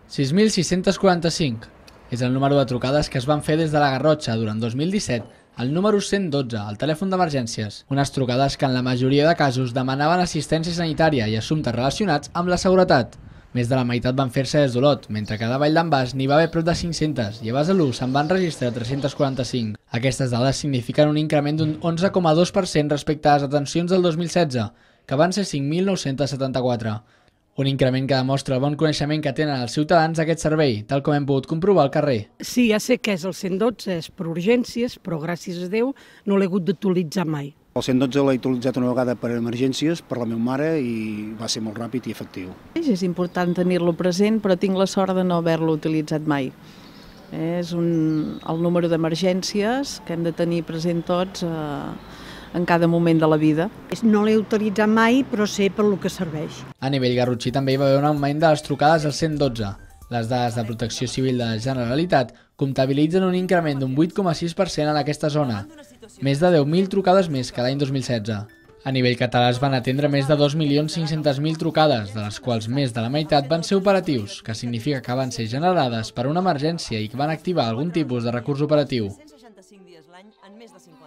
6.645 és el número de trucades que es van fer des de la Garrotxa durant 2017 al número 112, el telèfon d'emergències. Unes trucades que en la majoria de casos demanaven assistència sanitària i assumptes relacionats amb la seguretat. Més de la meitat van fer-se des d'Olot, mentre que de Vall d'en Bas n'hi va haver prop de 500 i a Besalú se'n van registrar 345. Aquestes dades signifiquen un increment d'un 11,2% respecte a les atencions del 2016, que van ser 5.974. Un increment que demostra el bon coneixement que tenen els ciutadans d'aquest servei, tal com hem pogut comprovar al carrer. Sí, ja sé que és el 112, és per urgències, però gràcies a Déu no l'he hagut d'actualitzar mai. El 112 l'he utilitzat una vegada per emergències, per la meva mare, i va ser molt ràpid i efectiu. És important tenir-lo present, però tinc la sort de no haver-lo utilitzat mai. És el número d'emergències que hem de tenir present tots en cada moment de la vida. No l'he utilitzat mai, però sé per lo que serveix. A nivell garrotxí també hi va haver un augment de les trucades al 112. Les dades de Protecció Civil de la Generalitat comptabilitzen un increment d'un 8,6% en aquesta zona, més de 10.000 trucades més que l'any 2016. A nivell català es van atendre més de 2.500.000 trucades, de les quals més de la meitat van ser operatius, que significa que van ser generades per una emergència i que van activar algun tipus de recurs operatiu. 165 dies l'any en més de 50